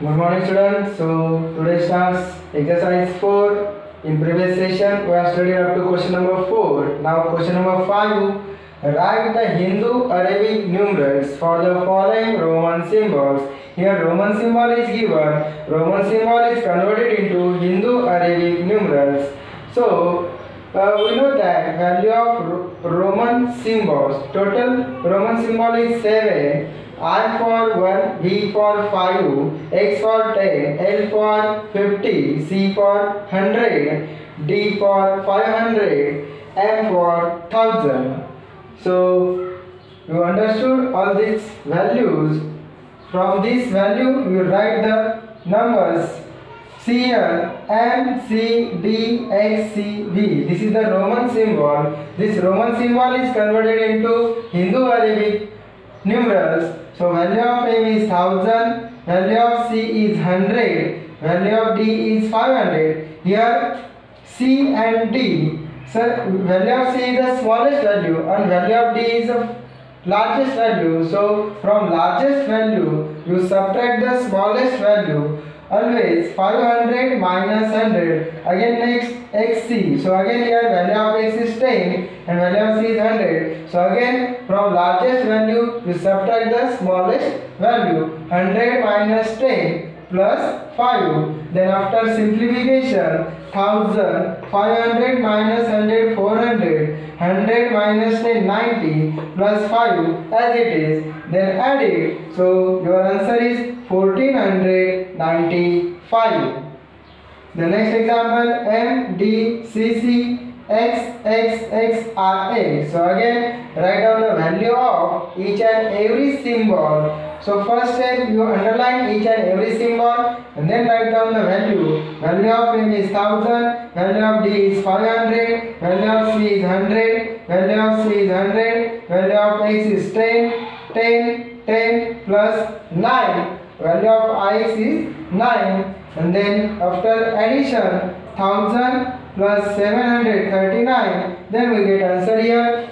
Good morning students. So today starts exercise 4. In previous session we have studied up to question number 4. Now question number 5. Write the Hindu Arabic numerals for the following Roman symbols. Here Roman symbol is given. Roman symbol is converted into Hindu Arabic numerals. So we know that value of Roman symbols. Total Roman symbol is 7. R for 1, V for 5, X for 10, L for 50, C for 100, D for 500, M for 1000. So you understood all these values. From this value you write the numbers. See here, M, C, D, X, C, V. This is the Roman symbol. This Roman symbol is converted into Hindu Arabic numerals. So value of M is 1000, value of C is 100, value of D is 500. Here C and D. So value of C is the smallest value and value of D is the largest value. So from largest value you subtract the smallest value. Always 500 minus 100. Again next XC. So again here value of X is 10 and value of C is 100. So again from largest value you subtract the smallest value. 100 minus 10 plus 5. Then after simplification 1000, 500 minus 100, 400, 100 minus 10, 90 plus 5 as it is. Then add it. So your answer is 1495. The next example, M, D, C, C, X, X, X, R, A. So again write down the value of each and every symbol. So first step you underline each and every symbol and then write down the value. Value of M is 1000, value of D is 500, value of C is 100, value of C is 100, value of X is 10, 10 plus 9. Value of Ix is 9 and then after addition 1000 plus 739, then we get answer here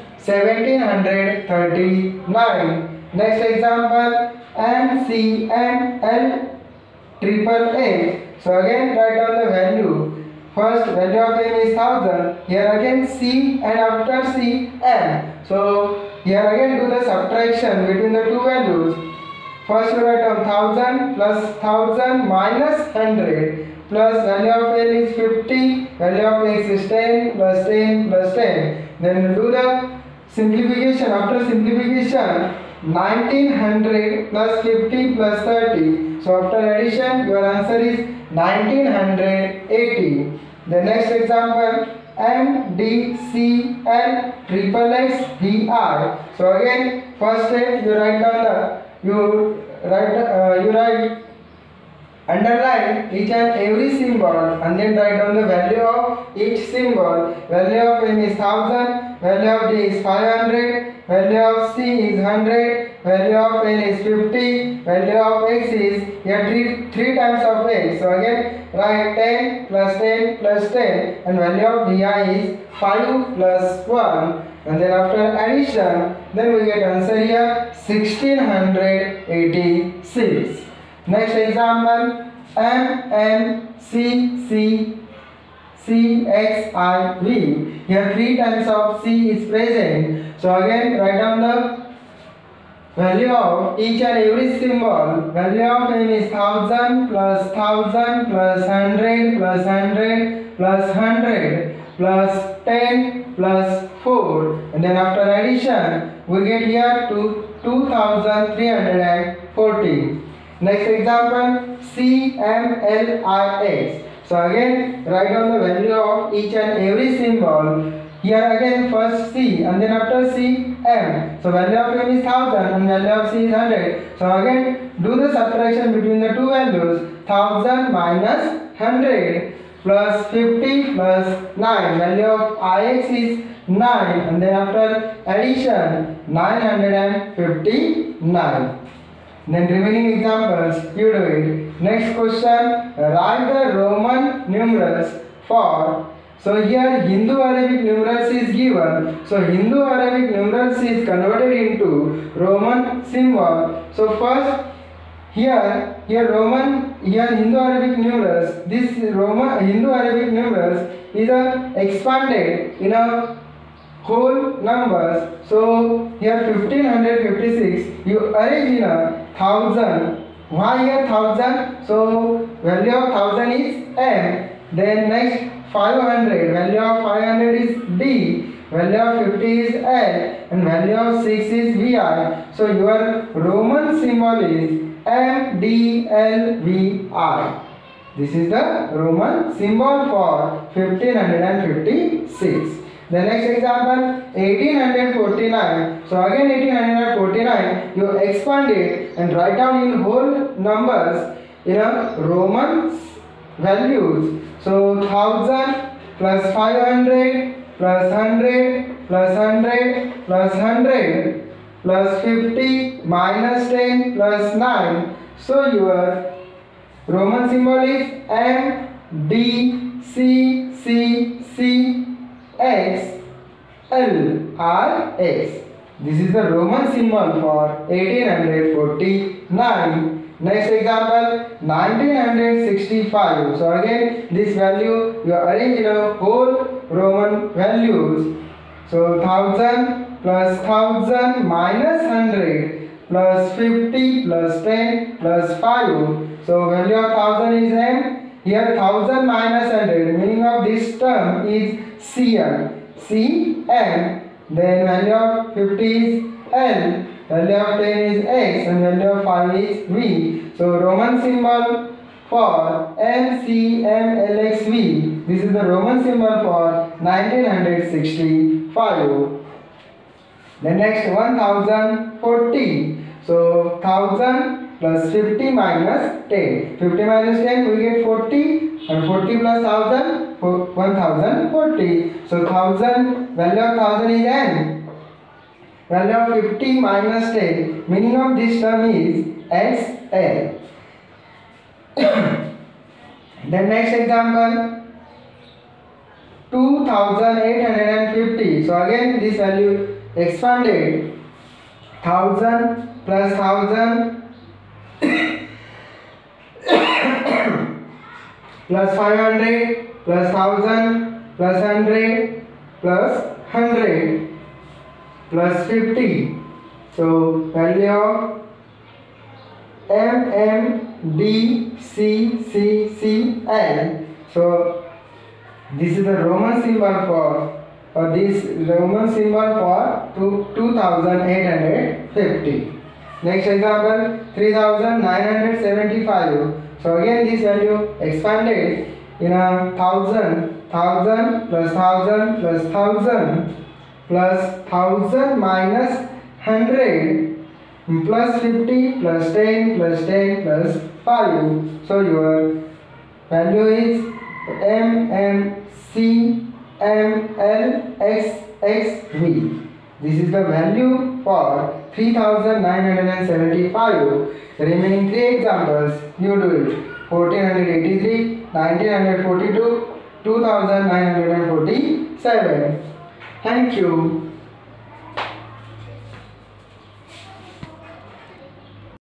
1739. Next example, M, C, M, L, triple A. So again write down the value. First value of M is 1000. Here again C and after C M. So here again do the subtraction between the two values. First you write down 1000 plus 1000 minus 100 plus value of L is 50, value of X is 10 plus 10 plus 10. Then do the simplification. After simplification 1900 plus 50 plus 30. So after addition your answer is 1980. The next example, M, D, C, L, triple X, V, R. So again first step you write down the underline each and every symbol and then write down the value of each symbol. Value of M is 1000, value of D is 500, value of C is 100, value of L is 50, value of X is here 3 times of X. So again write 10 plus 10 plus 10 and value of Vi is 5 plus 1. And then after addition, then we get answer here 1686. Next example, M, N, C, C, C, X, I, V. Here 3 times of C is present. So again write down the value of each and every symbol. Value of M is 1000 plus 1000 plus 100 plus 100 plus 100 plus 10 plus 4 and then after addition we get here to 2340. Next example, C, M, L, I, X. So again write down the value of each and every symbol. Here again first C and then after C, M. So value of M is 1000 and value of C is 100. So again do the subtraction between the two values. 1000 minus 100 plus 50 plus 9. Value of Ix is 9 and then after addition 959. Then remaining examples you do it. Next question, write the Roman numerals for. So here Hindu Arabic numerals is given. So Hindu Arabic numerals is converted into Roman symbol. So first here Roman, here Hindu-Arabic numerals. This Roman Hindu-Arabic numerals is expanded in a whole numbers. So here 1556 you arrange in a thousand. Why here thousand? So value of thousand is M. Then next 500, value of 500 is D. Value of 50 is L, and value of 6 is VI. So your Roman symbol is MDLVI. This is the Roman symbol for 1556. The next example, 1849. So again 1849, you expand it and write down in whole numbers in a Roman values. So 1000 plus 500 plus 100 plus 100 plus 100 plus 50 minus 10 plus 9. So your Roman symbol is MDCCCXLRX. This is the Roman symbol for 1849. Next example, 1965. So again this value you arrange in a whole Roman values. So 1000 plus 1000 minus 100 plus 50 plus 10 plus 5. So value of 1000 is M. Here 1000 minus 100, meaning of this term is CM. CM. Then value of 50 is L. Value of 10 is X, and value of 5 is V. So Roman symbol for LCMLXV. This is the Roman symbol for 1965. The next 1040. So 1000 plus 50 minus 10. 50 minus 10 we get 40, and 40 plus 1000 1040. So 1000, value of 1000 is N. Value of 50 minus 10, meaning of this term is XL. The next example, 2850. So again this value expanded. 1000 plus 1000 plus 500 plus 1000 plus 100 plus 100 plus 50. So value of MMDCCCL. So this is the Roman symbol for this Roman symbol for 2850. Next example, 3975. So again this value expanded in a 1000 plus 1000 plus 1000 plus 1000 minus 100 plus 50 plus 10 plus 10 plus 5. So your value is MMCMLXXV. This is the value for 3975. The remaining 3 examples you do it. 1483, 1942, 2947. Thank you.